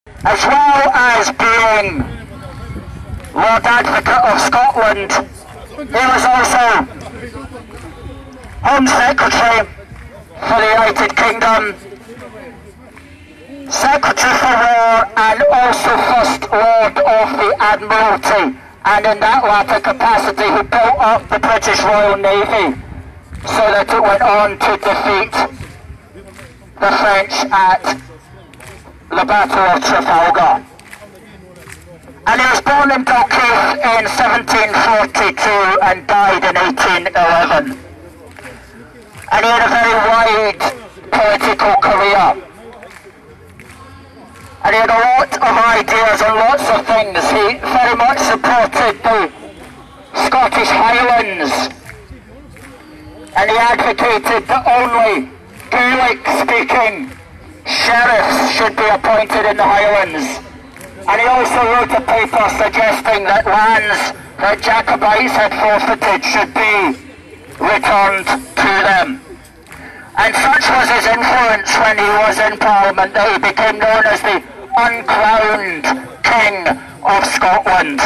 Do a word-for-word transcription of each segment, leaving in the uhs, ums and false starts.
As well as being Lord Advocate of Scotland, he was also Home Secretary for the United Kingdom, Secretary for War, and also First Lord of the Admiralty, and in that latter capacity he built up the British Royal Navy so that it went on to defeat the French at the Battle of Trafalgar. And he was born in Dalkeith in seventeen forty-two and died in eighteen eleven. And he had a very wide political career. And he had a lot of ideas on lots of things. He very much supported the Scottish Highlands. And he advocated that only Gaelic-speaking sheriffs should be appointed in the Highlands. And he also wrote a paper suggesting that lands that Jacobites had forfeited should be returned to them. And such was his influence when he was in Parliament that he became known as the uncrowned King of Scotland.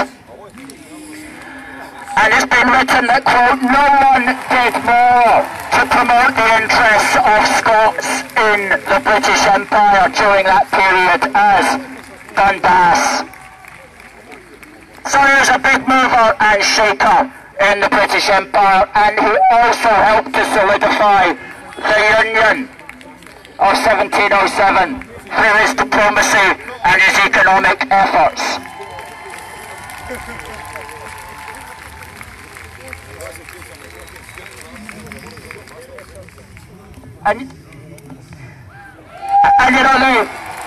And it's been written that, quote, no one did more to promote the interests of Scots in the British Empire during that period as Dundas. So he was a big mover and shaker in the British Empire, and he also helped to solidify the Union of seventeen oh seven through his diplomacy and his economic efforts. And, and you know, the,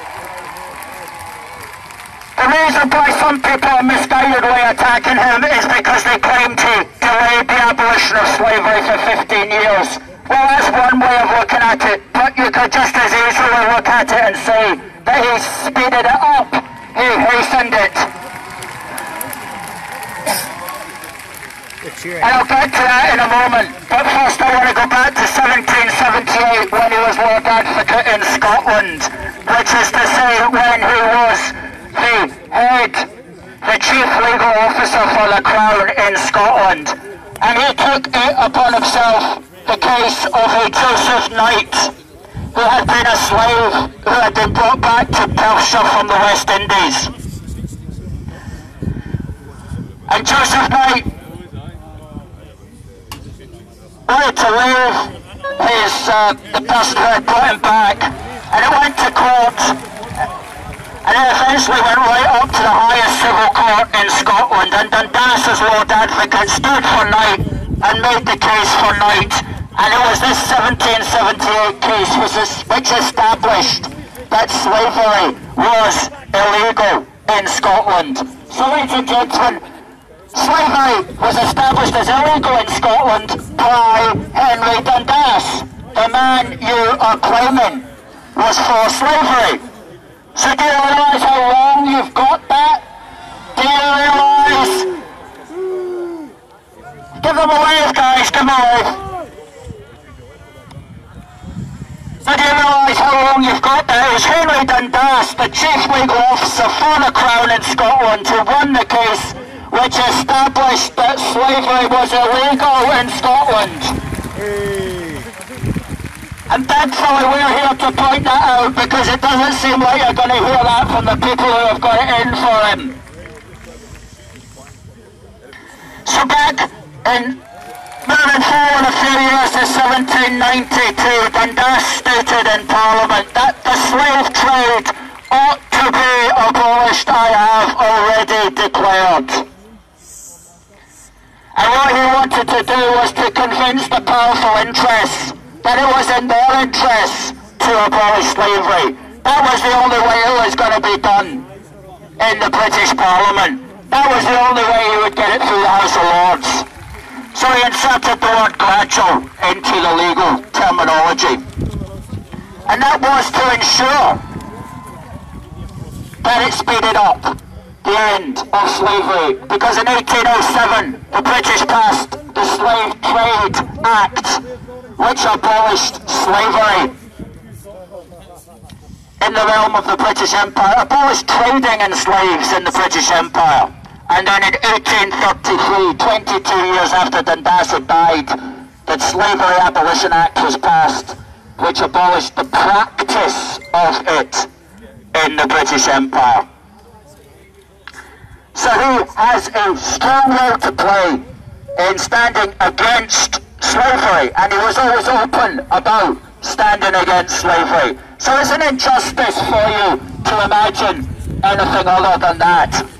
the reason why some people are misguidedly attacking him is because they claim to delay the abolition of slavery for fifteen years. Well, that's one way of looking at it, but you could just as easily look at it and say that he speeded it up, he hastened it. And I'll get to that in a moment, but first I want to go back to seventeen seventy-eight when he was Lord Advocate in Scotland, which is to say when he was the head, the chief legal officer for the Crown in Scotland, and he took it upon himself the case of a Joseph Knight, who had been a slave who had been brought back to Perthshire from the West Indies. And Joseph Knight wanted to leave his, uh, the person who had brought him back, and it went to court, and it eventually went right up to the highest civil court in Scotland, and Dundas as Lord Advocate stood for Knight and made the case for Knight. And it was this seventeen seventy-eight case which established that slavery was illegal in Scotland. So, ladies and gentlemen, slavery was established as illegal in Scotland by Henry Dundas. The man you are claiming was for slavery. So do you realise how long you've got that? Do you realise? Give them a wave, guys, give them a wave. So do you realise how long you've got that? It was Henry Dundas, the chief legal officer for the Crown in Scotland, who won the case which established that slavery was illegal in Scotland. Hey. And thankfully we're here to point that out, because it doesn't seem like you're going to hear that from the people who have got it in for him. So back in moving forward a few years to seventeen ninety-two, Dundas stated in Parliament that the slave trade ought to be abolished. I have already declared. And what he wanted to do was to convince the powerful interests that it was in their interests to abolish slavery. That was the only way it was going to be done in the British Parliament. That was the only way he would get it through the House of Lords. So he inserted the word gradual into the legal terminology. And that was to ensure that it speeded up the end of slavery. Because in eighteen oh seven, the British passed the Slave Trade Act, which abolished slavery in the realm of the British Empire, abolished trading in slaves in the British Empire. And then in eighteen thirty-three, twenty-two years after Dundas had died, the Slavery Abolition Act was passed, which abolished the practice of it in the British Empire. So he has a strong role to play in standing against slavery, and he was always open about standing against slavery. So it's an injustice for you to imagine anything other than that.